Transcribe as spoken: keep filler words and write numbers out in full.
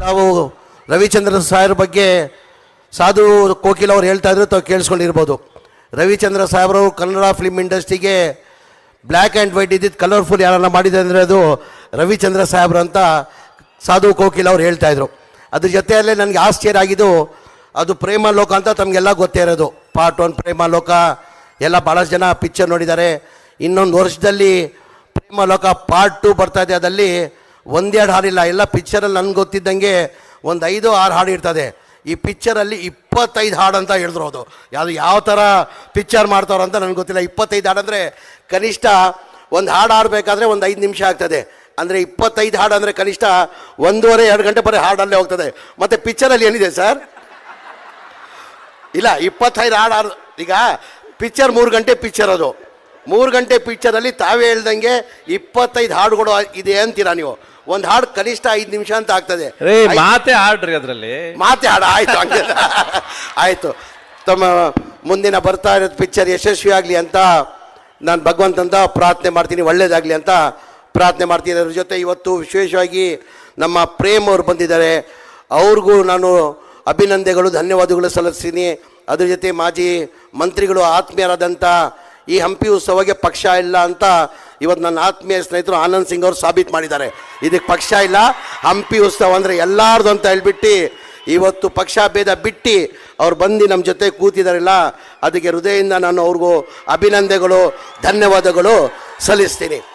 ತಾವು ರವಿಚಂದ್ರನ್ ಸಾಹೇಬ್ರ ಬಗ್ಗೆ ಸಾಧು ಕೋಕಿಲ್ ಅವ್ರು ಹೇಳ್ತಾ ಇದ್ರು ತಾವು ಕೇಳಿಸ್ಕೊಂಡಿರ್ಬೋದು. ರವಿಚಂದ್ರ ಸಾಹೇಬ್ರು ಕನ್ನಡ ಫಿಲ್ಮ್ ಇಂಡಸ್ಟ್ರಿಗೆ ಬ್ಲ್ಯಾಕ್ ಆ್ಯಂಡ್ ವೈಟ್ ಇದ್ದಿದ್ದು ಕಲರ್ಫುಲ್ ಯಾರನ್ನ ಮಾಡಿದೆ ಅಂದರೆ ಅದು ರವಿಚಂದ್ರ ಸಾಹೇಬ್ರು ಅಂತ ಸಾಧು ಕೋಕಿಲ್ ಅವ್ರು ಹೇಳ್ತಾಯಿದ್ರು. ಅದ್ರ ಜೊತೆಯಲ್ಲೇ ನನಗೆ ಆಶ್ಚರ್ಯ ಆಗಿದ್ದು ಅದು ಪ್ರೇಮ ಲೋಕ ಅಂತ ತಮಗೆಲ್ಲ ಗೊತ್ತೇ ಇರೋದು. ಪಾರ್ಟ್ ಒನ್ ಪ್ರೇಮ ಲೋಕ ಎಲ್ಲ ಭಾಳಷ್ಟು ಜನ ಪಿಕ್ಚರ್ ನೋಡಿದ್ದಾರೆ. ಇನ್ನೊಂದು ವರ್ಷದಲ್ಲಿ ಪ್ರೇಮ ಲೋಕ ಪಾರ್ಟ್ ಟು ಬರ್ತಾ ಇದೆ. ಅದಲ್ಲಿ ಒಂದೆರಡು ಹಾಡಿಲ್ಲ, ಎಲ್ಲ ಪಿಕ್ಚರಲ್ಲಿ ನನಗೆ ಗೊತ್ತಿದ್ದಂಗೆ ಒಂದು ಐದು ಆರು ಹಾಡು ಇರ್ತದೆ. ಈ ಪಿಕ್ಚರಲ್ಲಿ ಇಪ್ಪತ್ತೈದು ಹಾಡು ಅಂತ ಹೇಳಿದ್ರು. ಅದು ಯಾವುದು ಯಾವ ಥರ ಪಿಕ್ಚರ್ ಮಾಡ್ತಾರೋ ಅಂತ ನನಗೆ ಗೊತ್ತಿಲ್ಲ. ಇಪ್ಪತ್ತೈದು ಹಾಡು ಅಂದರೆ ಕನಿಷ್ಠ ಒಂದು ಹಾಡು ಆಡಬೇಕಾದ್ರೆ ಒಂದು ಐದು ನಿಮಿಷ ಆಗ್ತದೆ. ಅಂದರೆ ಇಪ್ಪತ್ತೈದು ಹಾಡು ಅಂದರೆ ಕನಿಷ್ಠ ಒಂದೂವರೆ ಎರಡು ಗಂಟೆ ಬರೀ ಹಾಡಲ್ಲೇ ಹೋಗ್ತದೆ. ಮತ್ತು ಪಿಕ್ಚರಲ್ಲಿ ಏನಿದೆ ಸರ್? ಇಲ್ಲ, ಇಪ್ಪತ್ತೈದು ಹಾಡು ಆರು. ಈಗ ಪಿಕ್ಚರ್ ಮೂರು ಗಂಟೆ ಪಿಕ್ಚರ್, ಅದು ಮೂರು ಗಂಟೆ ಪಿಕ್ಚರಲ್ಲಿ ತಾವೇ ಹೇಳ್ದಂಗೆ ಇಪ್ಪತ್ತೈದು ಹಾಡುಗಳು ಇದೆ ಅಂತೀರಾ ನೀವು? ಒಂದು ಹಾಡು ಕನಿಷ್ಠ ಐದು ನಿಮಿಷ ಅಂತ ಆಗ್ತದೆ. ಮಾತೆ ಹಾಡ್ರಿ, ಅದರಲ್ಲಿ ಮಾತೆ ಹಾಡು. ಆಯ್ತು, ಹಂಗೆ ಆಯ್ತು. ತಮ್ಮ ಮುಂದಿನ ಬರ್ತಾ ಇರೋದು ಪಿಕ್ಚರ್ ಯಶಸ್ವಿ ಆಗಲಿ ಅಂತ ನಾನು ಭಗವಂತಂತ ಪ್ರಾರ್ಥನೆ ಮಾಡ್ತೀನಿ, ಒಳ್ಳೇದಾಗಲಿ ಅಂತ ಪ್ರಾರ್ಥನೆ ಮಾಡ್ತೀನಿ. ಅದ್ರ ಜೊತೆ ಇವತ್ತು ವಿಶೇಷವಾಗಿ ನಮ್ಮ ಪ್ರೇಮ್ ಅವರು ಬಂದಿದ್ದಾರೆ, ಅವ್ರಿಗೂ ನಾನು ಅಭಿನಂದನೆಗಳು ಧನ್ಯವಾದಗಳು ಸಲ್ಲಿಸ್ತೀನಿ. ಅದ್ರ ಜೊತೆ ಮಾಜಿ ಮಂತ್ರಿಗಳು ಆತ್ಮೀಯರಾದಂಥ ಈ ಹಂಪಿ ಉತ್ಸವಕ್ಕೆ ಪಕ್ಷ ಇಲ್ಲ ಅಂತ ಇವತ್ತು ನನ್ನ ಆತ್ಮೀಯ ಸ್ನೇಹಿತರು ಆನಂದ್ ಸಿಂಗ್ ಅವರು ಸಾಬೀತು ಮಾಡಿದ್ದಾರೆ. ಇದಕ್ಕೆ ಪಕ್ಷ ಇಲ್ಲ, ಹಂಪಿ ಉತ್ಸವ ಅಂದರೆ ಎಲ್ಲಾರ್ದು ಅಂತ ಹೇಳ್ಬಿಟ್ಟು ಇವತ್ತು ಪಕ್ಷ ಭೇದ ಬಿಟ್ಟು ಅವ್ರು ಬಂದು ನಮ್ಮ ಜೊತೆ ಕೂತಿದ್ದಾರಲ್ಲ, ಅದಕ್ಕೆ ಹೃದಯದಿಂದ ನಾನು ಅವ್ರಿಗೂ ಅಭಿನಂದನೆಗಳು ಧನ್ಯವಾದಗಳು ಸಲ್ಲಿಸ್ತೀನಿ.